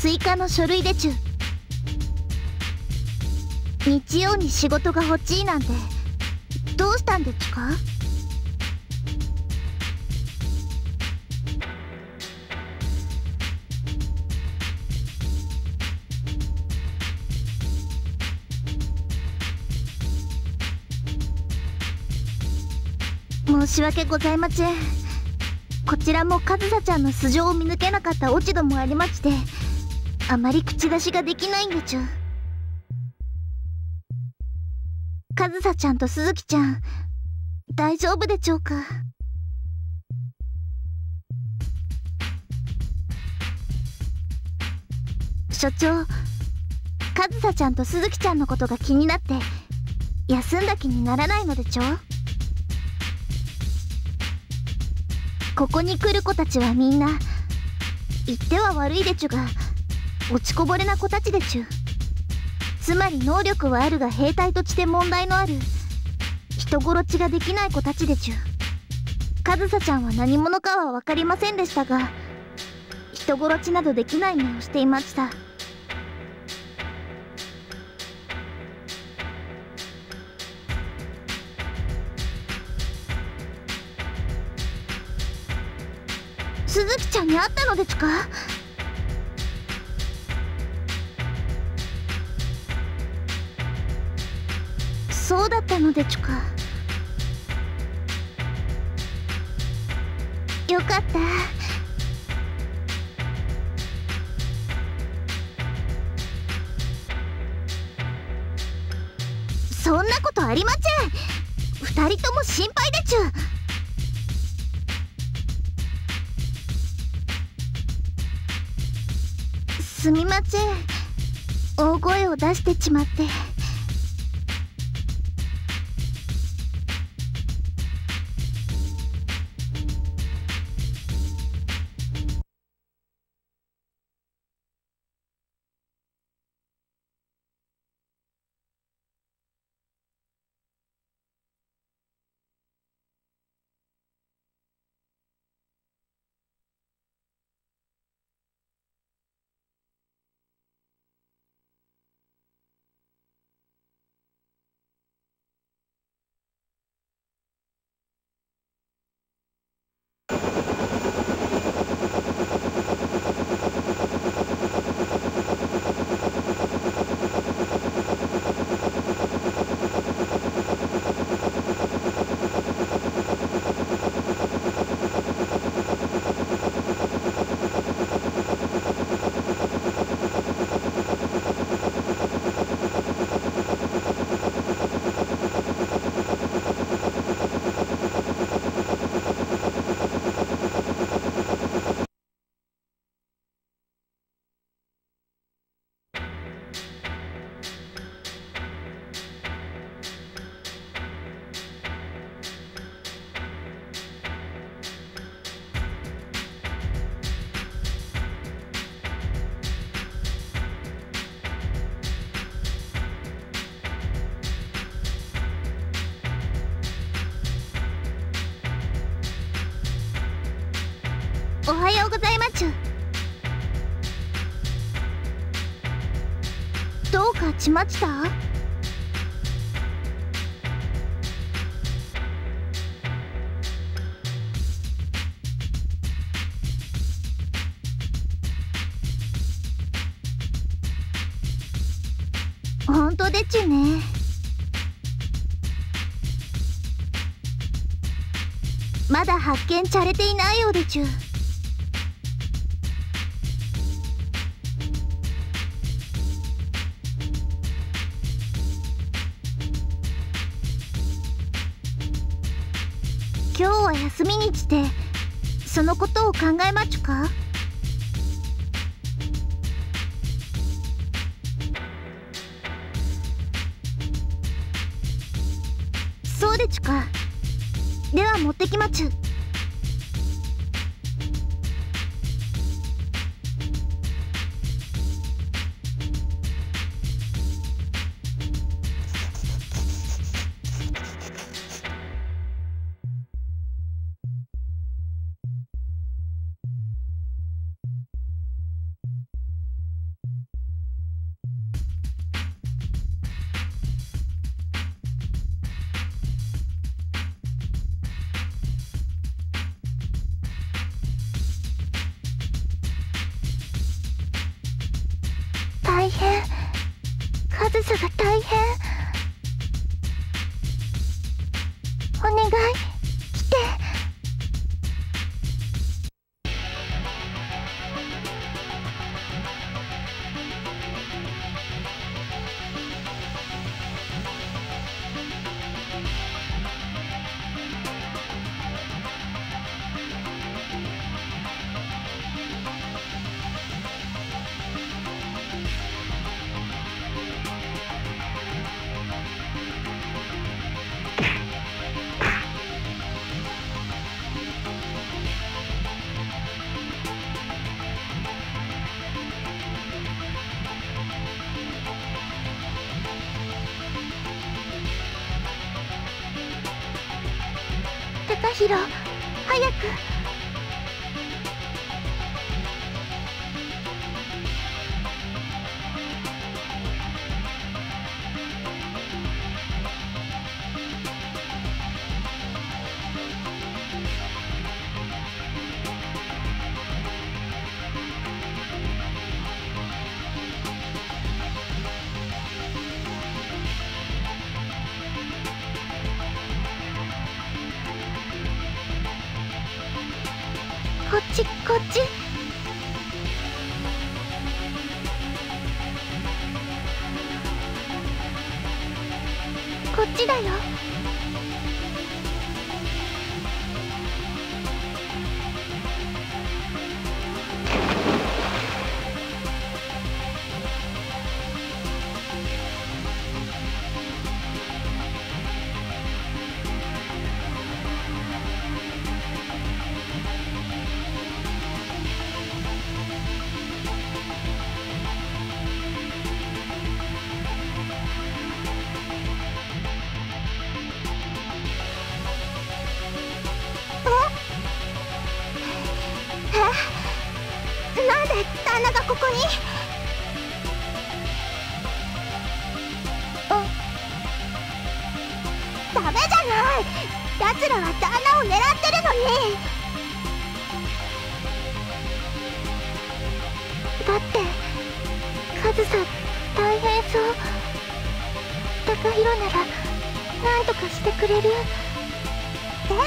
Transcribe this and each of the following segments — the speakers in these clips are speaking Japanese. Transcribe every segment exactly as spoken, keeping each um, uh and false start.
追加の書類でちゅ。日曜に仕事が欲しいなんてどうしたんでちゅか？申し訳ございません。こちらもかずさちゃんの素性を見抜けなかった落ち度もありまして、あまり口出しができないんでちゅ。かずさちゃんとすずきちゃん大丈夫でちょうか？所長、かずさちゃんとすずきちゃんのことが気になって休んだ気にならないのでちょう？ここに来る子たちはみんな言っては悪いでちゅが落ちこぼれな子たちでちゅ。つまり能力はあるが兵隊として問題のある人殺しができない子たちでちゅ。かずさちゃんは何者かは分かりませんでしたが、人殺しなどできない目をしていました。すずきちゃんに会ったのでちゅか？そうだったのでちゅか。よかった。そんなことありません。二人とも心配でちゅ。すみません、大声を出してしまって。おはようございまちゅ。どうかしました？本当でちゅね。まだ発見されていないようでちゅ。今日は休みにしてそのことを考えまちゅか？そうでちゅか。では持ってきまちゅ。 上総が大変。お願い、来て。高弘、早く。こっち、こっち。こっちだよ。なんで旦那がここに？あ、ダメじゃない。奴らは旦那を狙ってるのに。だって上総大変そう。高弘なら何とかしてくれる。でも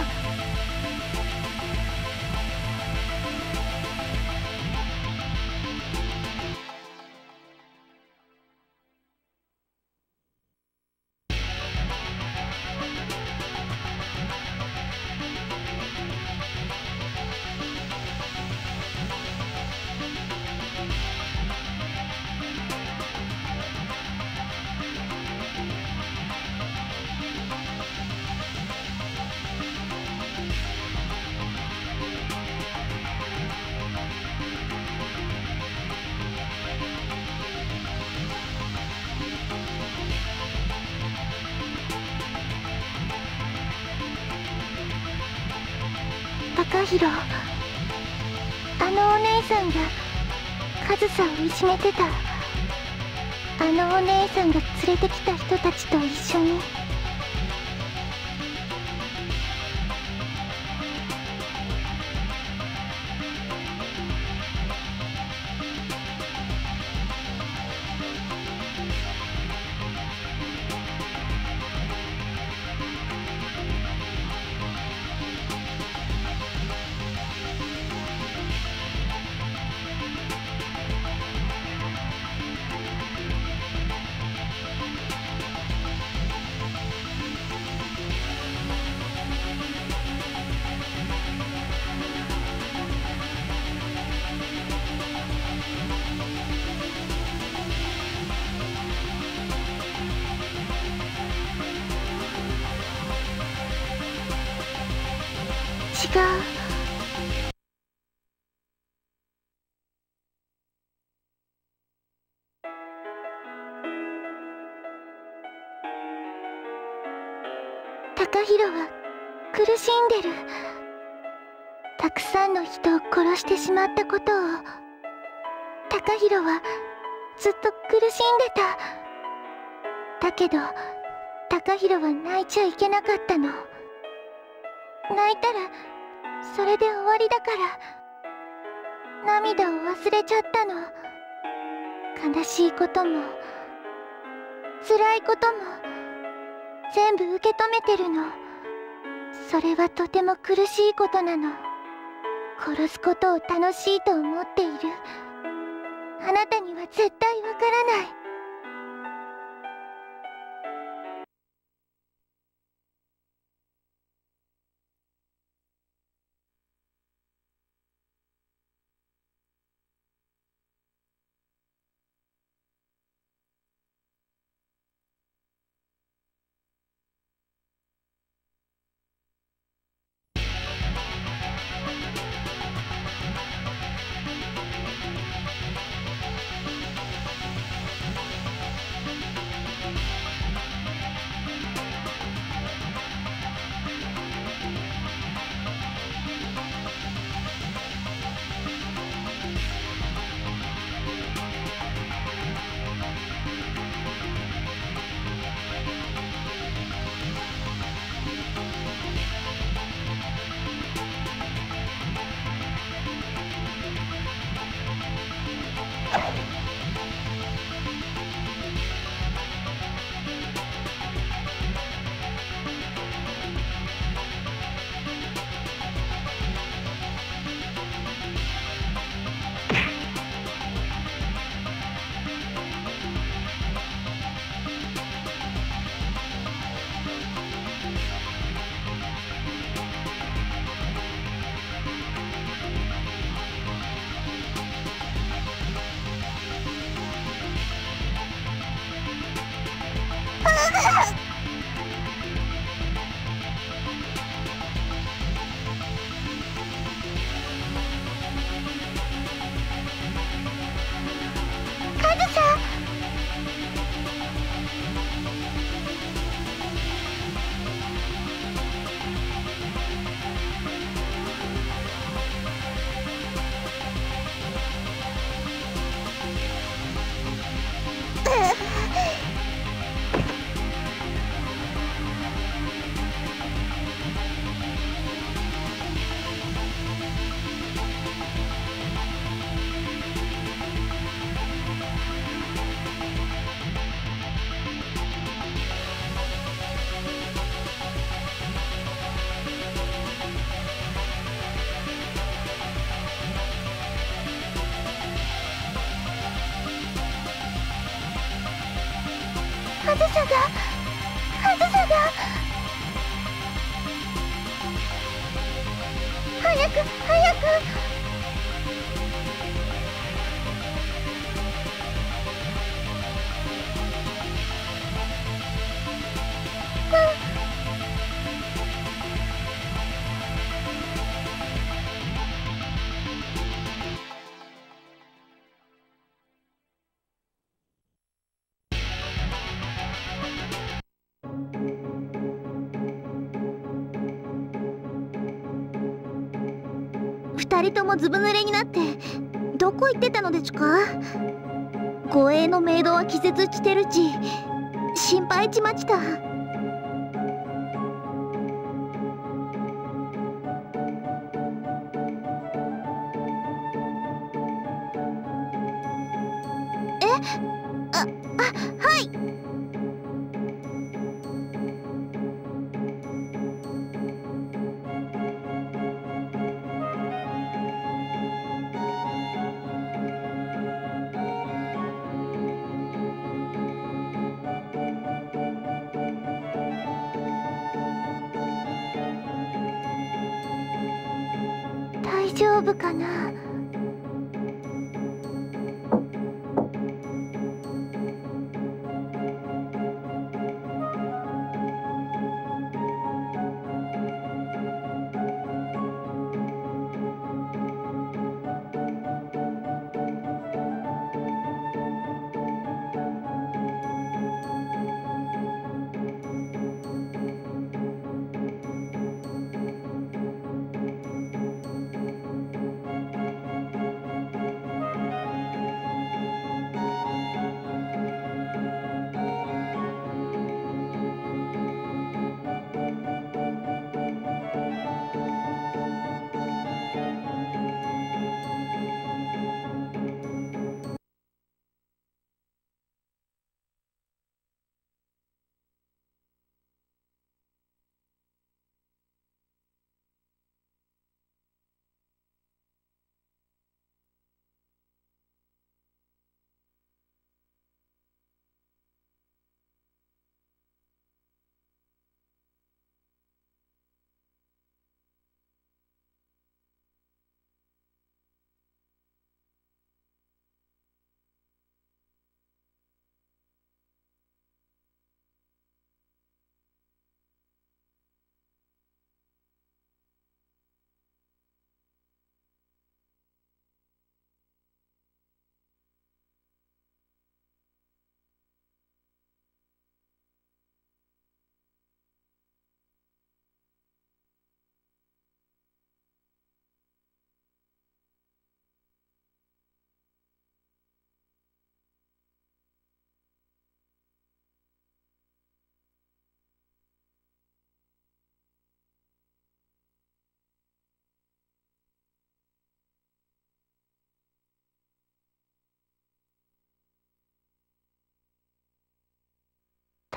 高弘、あのお姉さんが上総をいじめてた。あのお姉さんが連れてきた人たちと一緒に。違う。高弘は苦しんでる。たくさんの人を殺してしまったことを高弘はずっと苦しんでた。だけど高弘は泣いちゃいけなかったの。泣いたらそれで終わりだから涙を忘れちゃったの。悲しいことも辛いことも全部受け止めてるの。それはとても苦しいことなの。殺すことを楽しいと思っているあなたには絶対わからない。あずさがあずさが早く早く。二人ともずぶ濡れになってどこ行ってたのでちゅか。護衛のメイドは気絶してるち心配ちまちた。えああはい。大丈夫かな。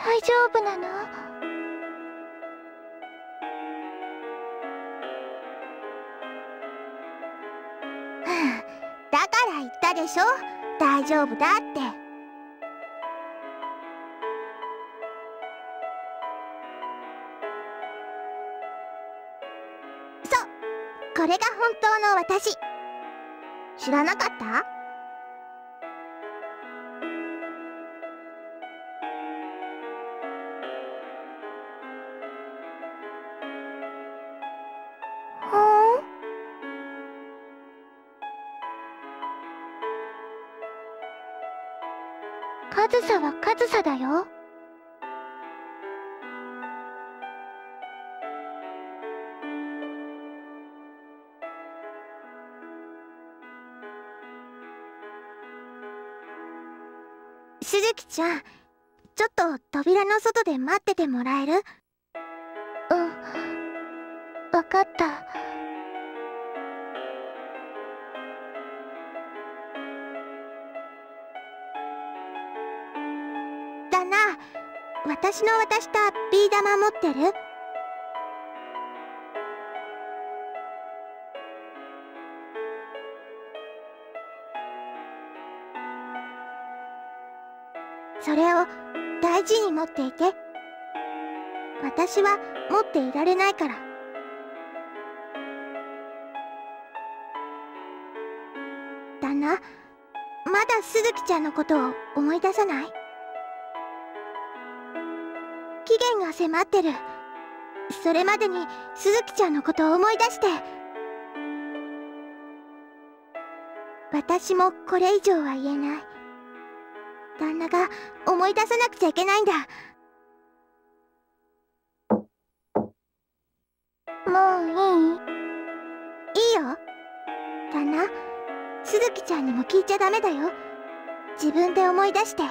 大丈夫なの？だから言ったでしょ、大丈夫だって。そう、これが本当の私。知らなかった？ほん。上総は上総だよ。しずきちゃん、ちょっと扉の外で待っててもらえる？うん、わかった。旦那、私の渡したビー玉持ってる？それを大事に持っていて。私は持っていられないから。旦那、まだすずきちゃんのことを思い出さない？期限が迫ってる。それまでにすずきちゃんのことを思い出して。私もこれ以上は言えない。旦那が思い出さなくちゃいけないんだ。もういい？いいよ。旦那、すずきちゃんにも聞いちゃダメだよ。自分で思い出して。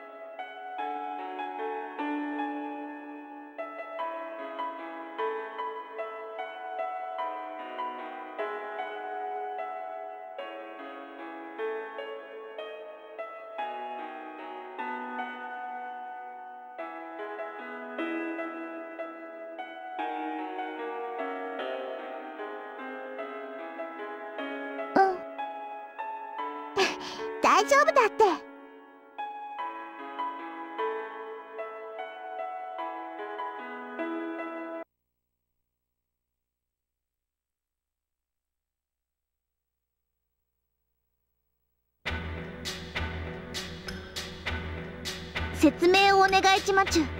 大丈夫だって。説明をお願いちまちゅ。